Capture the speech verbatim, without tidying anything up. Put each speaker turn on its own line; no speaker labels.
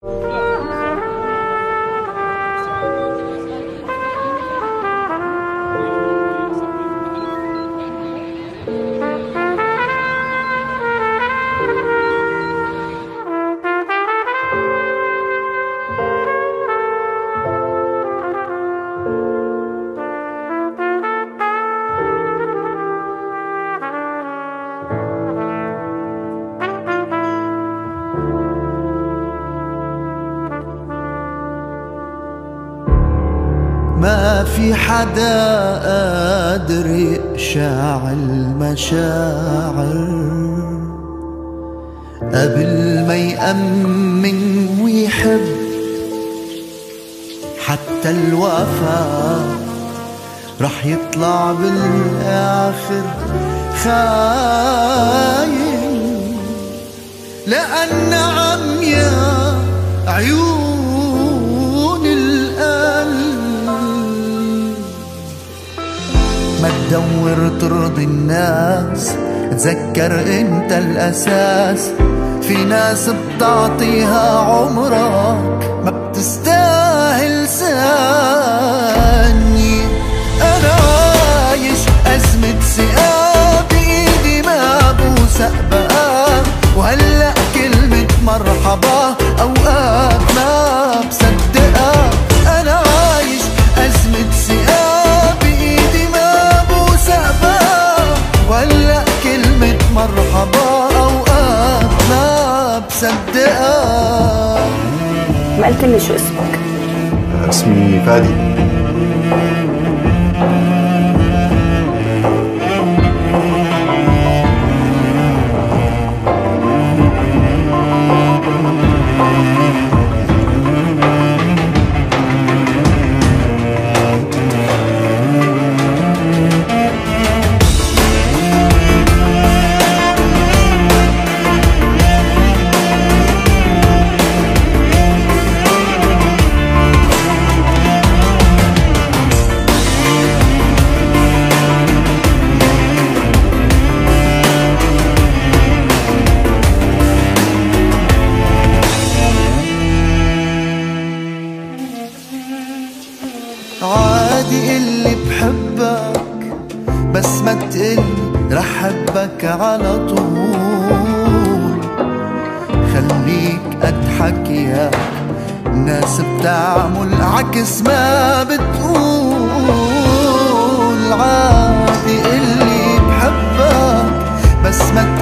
ما في حدا قادر يقشع المشاعر قبل ما يأمن ويحب، حتى الوفا رح يطلع بالآخر خاين، لأن عمياء عيون القلب. ما تدور ترضي الناس، تذكر انت الأساس. في ناس بتعطيها عمرك ما بتستاهل ثانية. أنا عايش أزمة ثقة بإيدي ما بوثق بقى، وهلأ كلمة مرحبا أوقات ما بصدقها. أنا عايش أزمة ثقة بإيدي ما بوثق بقى، وهلأ كلمة مرحبا أوقات ما بصدقها.
ما قلتلي شو اسمك؟
اسمي فادي.
عادي اللي بحبك بس ما تقل رح حبك على طول. خليك قد حكيك، الناس بتعمل عكس ما بتقول. عادي اللي بحبك بس ما